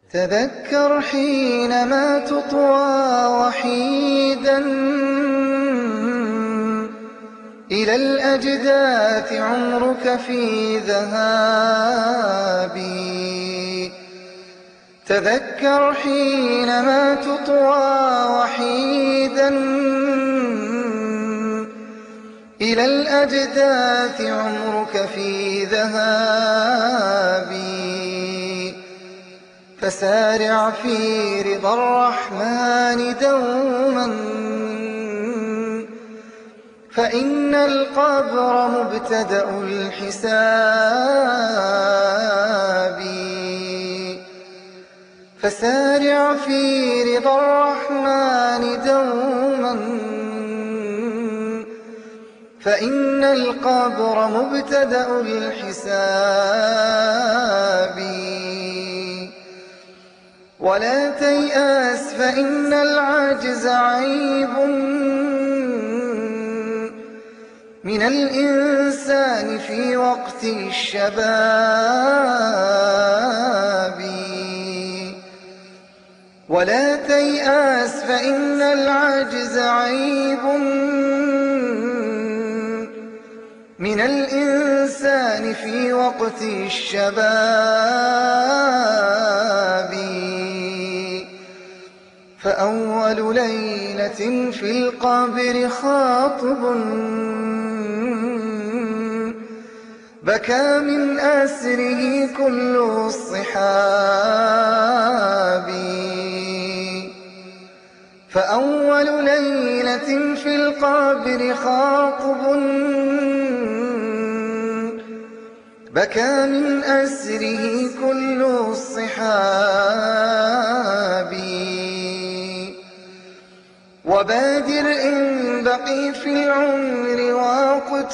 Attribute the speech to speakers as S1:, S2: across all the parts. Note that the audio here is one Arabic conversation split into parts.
S1: تذكر حينما تطوى وحيدا إلى الأجداث عمرك في ذهابي. تذكر حينما تطوى وحيدا إلى الأجداث عمرك في ذهابي. فسارع في رضا الرحمن دوما، فإن القبر مبتدأ الحساب. فسارع في رضا الرحمن دوما، فإن القبر مبتدأ الحساب. ولا تيأس فإن العجز عيب من الإنسان في وقت الشباب. ولا تيأس فإن العجز عيب من الإنسان في وقت الشباب. فأول ليلة في القبر خاطب بكى من أسره كل الصحاب. فأول ليلة في القبر خاطب بكى من أسره كل الصحاب. وبادر إن بقي في العمر وقت،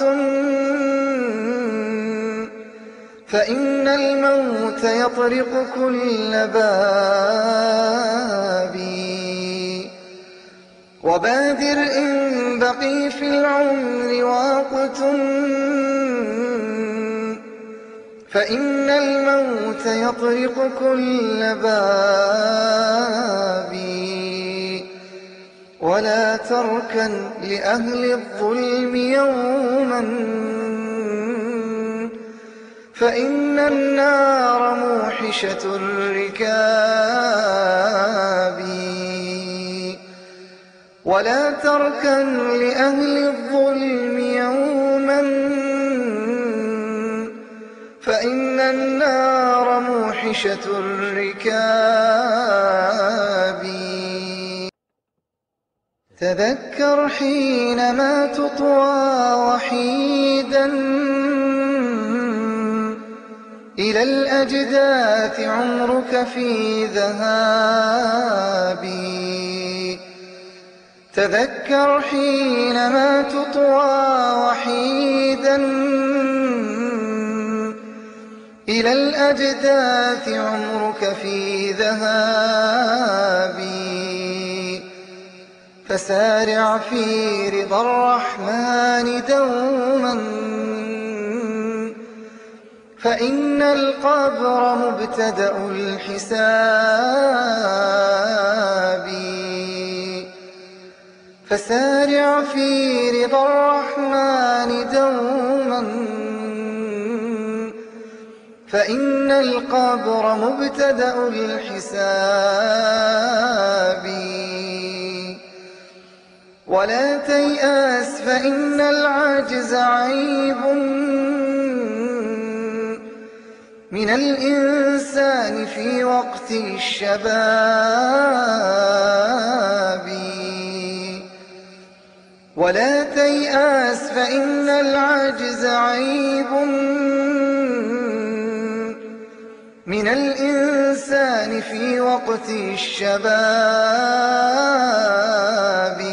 S1: فإن الموت يطرق كل باب. وبادر إن بقي في العمر وقت، فإن الموت يطرق كل باب. ولا تركن لأهل الظلم يوما، فإن النار موحشة الركاب. ولا تركن لأهل الظلم يوما، فإن النار موحشة الركاب. تذكر حينما تطوى وحيدا إلى الأجداث عمرك في ذهابي. تذكر حينما تطوى وحيدا إلى الأجداث عمرك في ذهابي. فسارع في رضا الرحمن دوما، فإن القبر مبتدأ الحساب. فسارع في رضا الرحمن دوما، فإن القبر مبتدأ الحساب. ولا تيأس فإن العجز عيب من الإنسان في وقت الشباب. ولا تيأس فإن العجز عيب من الإنسان في وقت الشباب.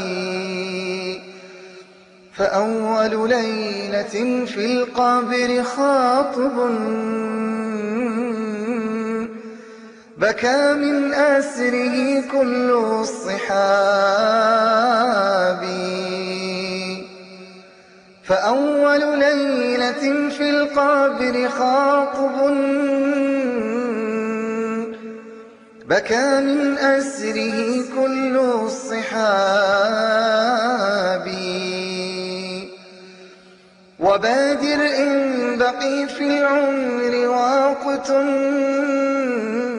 S1: فأول ليلة في القبر خاطب بكى من أسره كل الصحاب. فأول ليلة في القبر خاطب بكى من أسره كل الصحاب. وبادر إن بقي في العمر وقت